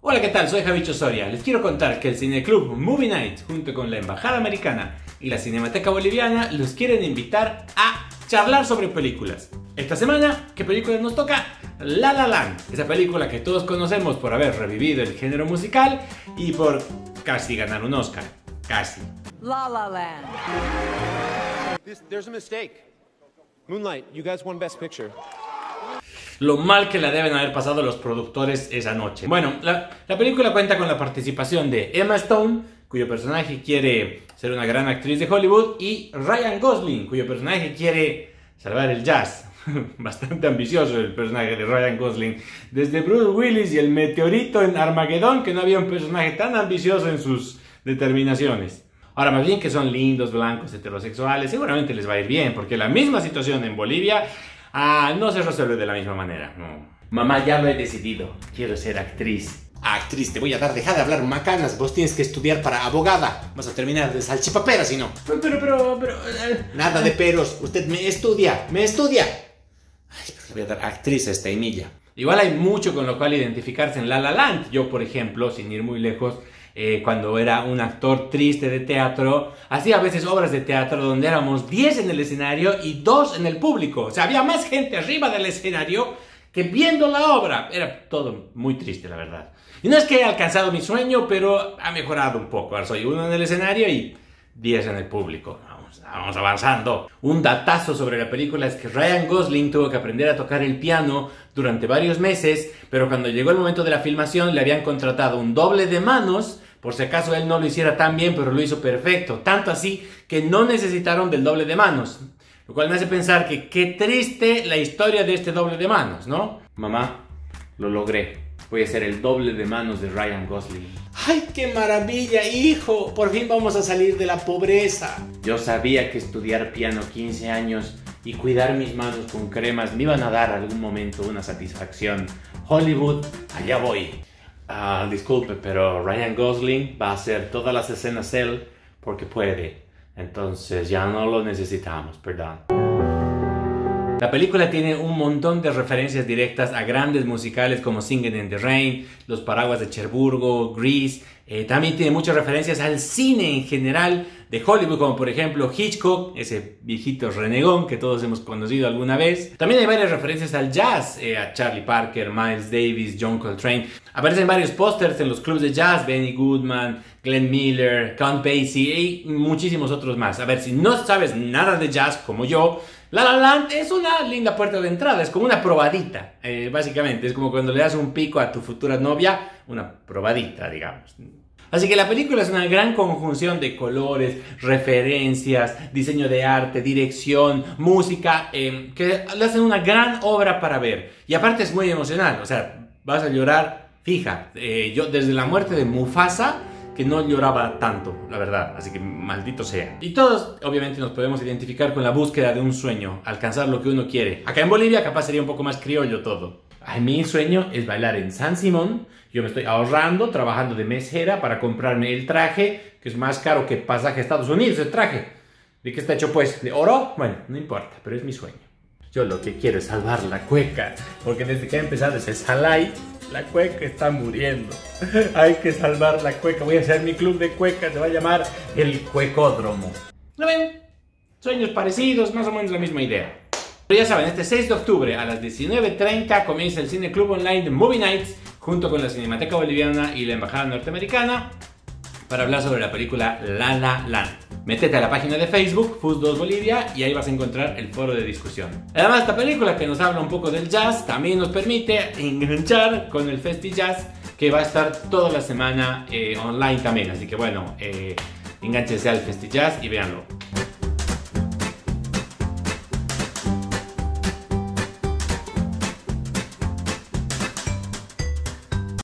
Hola, ¿qué tal? Soy Javicho Soria. Les quiero contar que el Cineclub Movie Night, junto con la Embajada Americana y la Cinemateca Boliviana, los quieren invitar a charlar sobre películas. Esta semana, ¿qué película nos toca? La La Land, esa película que todos conocemos por haber revivido el género musical y por casi ganar un Oscar. Casi. La La Land. There's a mistake. Moonlight, you guys won Best Picture. Lo mal que la deben haber pasado los productores esa noche. Bueno, la película cuenta con la participación de Emma Stone, cuyo personaje quiere ser una gran actriz de Hollywood, y Ryan Gosling, cuyo personaje quiere salvar el jazz. Bastante ambicioso el personaje de Ryan Gosling. Desde Bruce Willis y el meteorito en Armageddon, que no había un personaje tan ambicioso en sus determinaciones. Ahora, más bien que son lindos, blancos, heterosexuales, seguramente les va a ir bien, porque la misma situación en Bolivia no se resuelve de la misma manera. No. Mamá, ya lo he decidido. Quiero ser actriz. Actriz, te voy a dar, deja de hablar macanas. Vos tienes que estudiar para abogada. Vas a terminar de salchipapera si no. Pero... Nada de peros. Usted me estudia. Ay, pero le voy a dar actriz a esta Emilia. Igual hay mucho con lo cual identificarse en La La Land. Yo, por ejemplo, sin ir muy lejos, cuando era un actor triste de teatro, hacía a veces obras de teatro donde éramos 10 en el escenario y 2 en el público. O sea, había más gente arriba del escenario que viendo la obra. Era todo muy triste, la verdad. Y no es que haya alcanzado mi sueño, pero ha mejorado un poco. Ahora soy 1 en el escenario y 10 en el público. Vamos avanzando. Un datazo sobre la película es que Ryan Gosling tuvo que aprender a tocar el piano durante varios meses, pero cuando llegó el momento de la filmación le habían contratado un doble de manos, por si acaso él no lo hiciera tan bien, pero lo hizo perfecto. Tanto así que no necesitaron del doble de manos. Lo cual me hace pensar que qué triste la historia de este doble de manos, ¿no? Mamá, lo logré. Voy a ser el doble de manos de Ryan Gosling. ¡Ay, qué maravilla, hijo! Por fin vamos a salir de la pobreza. Yo sabía que estudiar piano 15 años y cuidar mis manos con cremas me iban a dar algún momento una satisfacción. Hollywood, allá voy. Disculpe, pero Ryan Gosling va a hacer todas las escenas él porque puede. Entonces ya no lo necesitamos, perdón. La película tiene un montón de referencias directas a grandes musicales como Singing in the Rain, Los Paraguas de Cherburgo, Grease. También tiene muchas referencias al cine en general de Hollywood, como por ejemplo Hitchcock, ese viejito renegón que todos hemos conocido alguna vez. También hay varias referencias al jazz, a Charlie Parker, Miles Davis, John Coltrane. Aparecen varios pósters en los clubs de jazz, Benny Goodman, Glenn Miller, Count Basie y muchísimos otros más. A ver, si no sabes nada de jazz como yo, La La Land es una linda puerta de entrada, es como una probadita, básicamente. Es como cuando le das un pico a tu futura novia, una probadita, digamos. Así que la película es una gran conjunción de colores, referencias, diseño de arte, dirección, música, que le hacen una gran obra para ver. Y aparte es muy emocional, o sea, vas a llorar fija. Yo desde la muerte de Mufasa, que no lloraba tanto, la verdad, así que maldito sea. Y todos, obviamente, nos podemos identificar con la búsqueda de un sueño, alcanzar lo que uno quiere. Acá en Bolivia capaz sería un poco más criollo todo. Ay, mi sueño es bailar en San Simón. Yo me estoy ahorrando, trabajando de mesera para comprarme el traje, que es más caro que pasaje a Estados Unidos, el traje. ¿De qué está hecho pues? ¿De oro? Bueno, no importa, pero es mi sueño. Yo lo que quiero es salvar la cueca, porque desde que ha empezado ese Salai, la cueca está muriendo. Hay que salvar la cueca. Voy a hacer mi club de cuecas. Se va a llamar el Cuecódromo. ¿No ven? Sueños parecidos, más o menos la misma idea. Pero ya saben, este 6 de octubre a las 19:30 comienza el Cineclub Online de Movie Nights junto con la Cinemateca Boliviana y la Embajada Norteamericana para hablar sobre la película La La Land. Métete a la página de Facebook, FUS2 Bolivia, y ahí vas a encontrar el foro de discusión. Además, esta película que nos habla un poco del jazz también nos permite enganchar con el Festi Jazz, que va a estar toda la semana online también. Así que bueno, enganchense al Festi Jazz y véanlo.